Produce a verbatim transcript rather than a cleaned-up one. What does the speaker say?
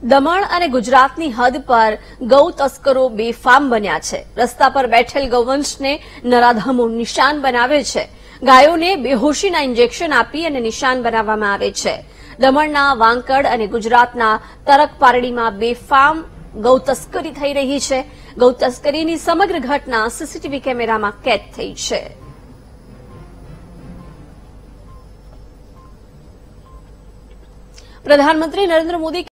દમણ અને ગુજરાતની હદ પર ગૌ તસ્કરો બેફામ બન્યા છે। રસ્તા પર બેઠેલ ગૌવંશને નરાધમો નિશાન બનાવે છે। ગાયોને બેહોશીના ઇન્જેક્શન આપી અને નિશાન બનાવવામાં આવે છે। દમણના વાંકડ અને ગુજરાતના તરકપારડીમાં બેફામ ગૌ તસ્કરી થઈ રહી છે। ગૌ તસ્કરીની સમગ્ર ઘટના સીસીટીવી કેમેરામાં કેદ થઈ છે। પ્રધાનમંત્રી નરેન્દ્ર મોદી